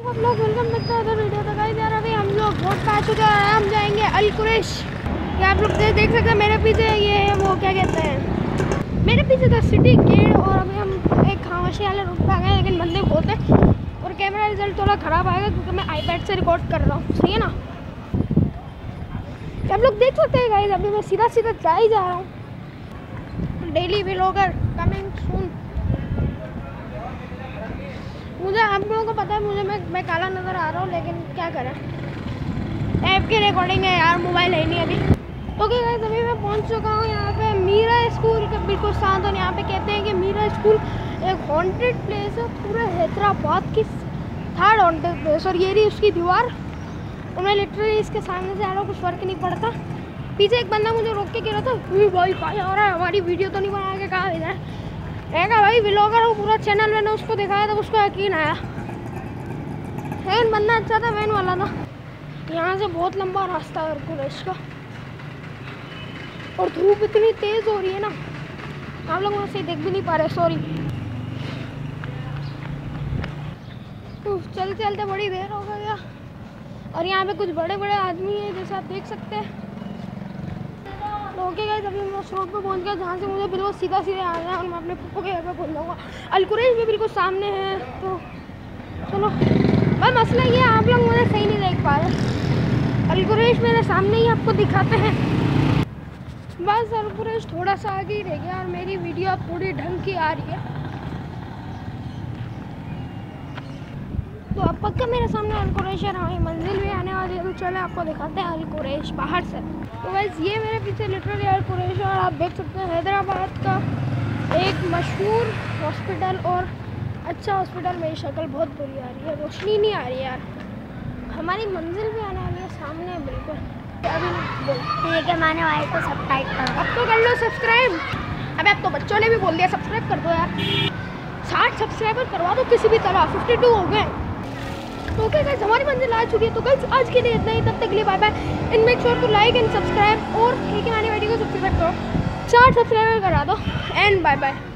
आप लोग वेलकम करते हैं अदर वीडियो। तो गाइस यार अभी हम लोग वोट पा चुके हैं, हम जाएंगे अल कुरैश। ये आप लोग देख सकते हैं मेरे पीछे, ये है वो क्या कहते हैं, मेरे पीछे था सिटी गेट। और अभी हम एक खामोशी वाले रूट पर आ गए, लेकिन बंदे बहुत है और कैमरा रिजल्ट थोड़ा ख़राब आएगा क्योंकि मैं आईपैड से रिकॉर्ड कर रहा हूँ, सही है ना। आप लोग देख सकते हैं गाइस, अभी मैं सीधा सीधा जा ही जा रहा हूँ। Daily vlogger coming soon. मुझे आप लोगों को पता है, मुझे मैं काला नज़र आ रहा हूँ, लेकिन क्या करें, ऐप की रिकॉर्डिंग है यार, मोबाइल है नहीं अभी। तो क्या गाइस अभी मैं पहुँच चुका हूँ यहाँ पे मीरा स्कूल के बिल्कुल साथ। और यहाँ पे कहते हैं कि मीरा स्कूल एक हॉन्टेड प्लेस है, पूरे हैदराबाद की थर्ड हॉन्टेड प्लेस। और ये रही उसकी दीवार, और मैं लिटरली इसके सामने से आ रहा हूँ, कुछ फ़र्क नहीं पड़ता। पीछे एक बंदा मुझे रोक के कह रहा था, भाई क्या हो रहा है, हमारी वीडियो तो नहीं बना के कहा इधर है का भाई व्लॉगर हो, पूरा चैनल मैंने उसको दिखाया था, उसको यकीन आया। लेकिन बंदा अच्छा था, वैन वाला था। यहाँ से बहुत लंबा रास्ता है कुरैश का, और धूप इतनी तेज़ हो रही है ना, आप लोग वहाँ से देख भी नहीं पा रहे, सॉरी। चलते चलते बड़ी देर हो गया। और यहाँ पे कुछ बड़े बड़े आदमी हैं, जैसे आप देख सकते हैं। ओके गाइस अभी मैं उस रोड पर पहुँच गया जहाँ से मुझे बिल्कुल सीधा सीधे आना है, और मैं अपने पप्पू के घर पे पहुँच जाऊँगा। अल कुरैश भी बिल्कुल सामने है, तो चलो। बस मसला ये है, आप लोग मुझे सही नहीं देख पा रहे। अल कुरैश मेरे सामने ही आपको दिखाते हैं। बस अल कुरैश थोड़ा सा आगे ही रह गया, और मेरी वीडियो अब पूरी ढंग की आ रही है। तो अब पक्का मेरे सामने अल कुरैश है, हमारी मंजिल भी आने वाली है। तो चले आपको दिखाते हैं अल कुरैश बाहर से। तो बस ये मेरे पीछे लिटरली अल कुरैश है, और आप देख सकते हैं हैदराबाद का एक मशहूर हॉस्पिटल। और अच्छा हॉस्पिटल, मेरी शक्ल बहुत बुरी आ रही है, रोशनी नहीं आ रही है यार। हमारी मंजिल भी आने वाली है, सामने है बिल्कुल। अभी ठीक है, मैंने वाले को सब्सक्राइब करो। अब तो कर लो सब्सक्राइब। अबे अब तो बच्चों ने भी बोल दिया सब्सक्राइब कर दो यार। 60 सब्सक्राइबर करवा दो किसी भी तरह, 52 हो गए। तो क्या गाइस हमारी मंजिल आ चुकी है। तो गाइस आज के लिए इतना ही, तब तक के लिए bye bye. And make sure to like and subscribe, और ठीक है आने वीडियो को सब्सक्राइब करो, 60 सब्सक्राइबर करा दो। And bye bye.